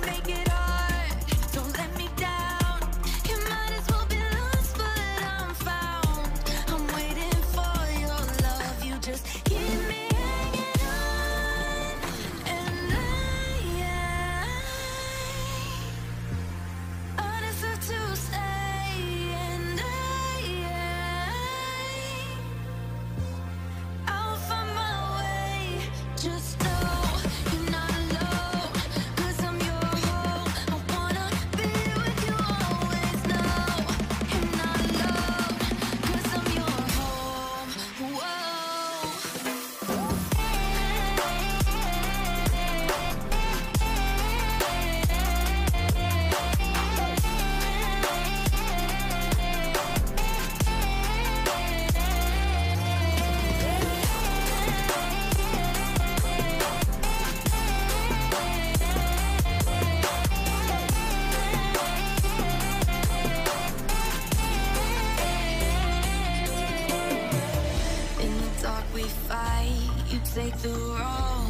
make it hard. Don't let me down. You might as well be lost, but I'm found. I'm waiting for your love. You just keep me hanging on, and I deserve to stay, and I'll find my way. Just know you're not alone, 'cause I'm your home. I wanna be with you always. Know you're not alone, 'cause I'm your home. Whoa. In the dark we fight, you take the road.